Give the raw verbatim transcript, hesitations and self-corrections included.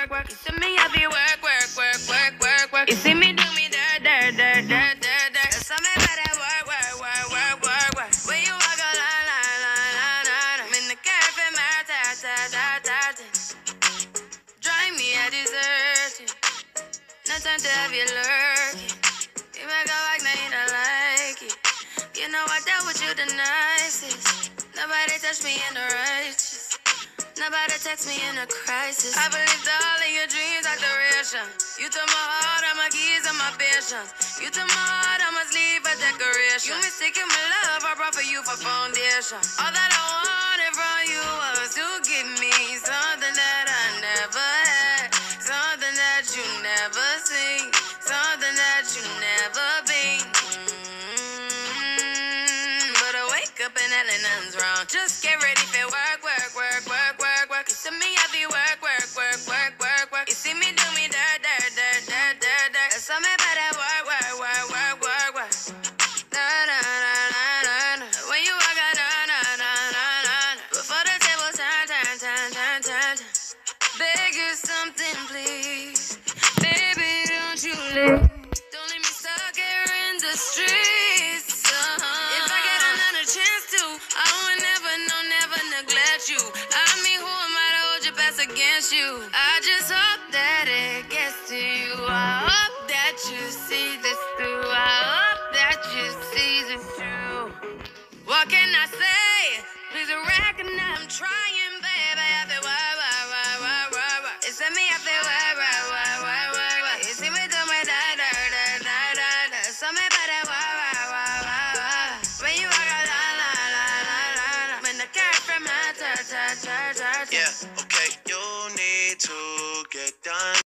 work, work. You see me, I be work, work, work, work, work, work. You see me do me dirt, dirt, dirt, dirt, dirt, dirt. So me better work, work, work, work, work, work. When you walk a line, line, line, line, line. I'm in the cafe, my ta, ta, ta, ta, ta. Drive me a dessert. No time to have you lurking. You make a like, now you don't like it. You know I dealt with you the nicest. Nobody touched me in the righteous. Nobody text me in a crisis. I believed all of your dreams are duration. You took my heart, all my keys, and my patience. You took my heart, I must leave a decoration. You mistaken my love, I brought for you for foundation. All that I wanted from you was to give me something that I never had, something that you never seen, something that you never been. Mm-hmm. But I wake up and hell nothing's wrong. Just get ready for work, work, work, work, work, work. You see me, I be work, work, work, work, work, work. You see me do me dirt, dirt, dirt, dirt, dirt, dirt. That's all me about that work, work, work, work, work, work. Na na na na na na. When you walk out, na na na na na na. Before the table turn, turn, turn, turn, turn, turn. Beg you something, please. Baby, don't you leave. Don't leave me stuck here in the streets. Uh-huh. If I get another chance to, I would never, no, never neglect you. I mean, who am I to hold your best against you? I just hope that it gets to you. I hope that you see this through. I hope that you see this through. What can I say? Please recognize I'm trying, baby. I feel why, why, why, why, why, why. It's me, I feel why, why, why, why, why, why. You see me do my da, da, da, da, da, da. So me better why, why, why, why, why. When you walk out, la, la, la, la, la, la. When the cat from my ta, ta, ta, ta, ta. Yeah, okay, you need to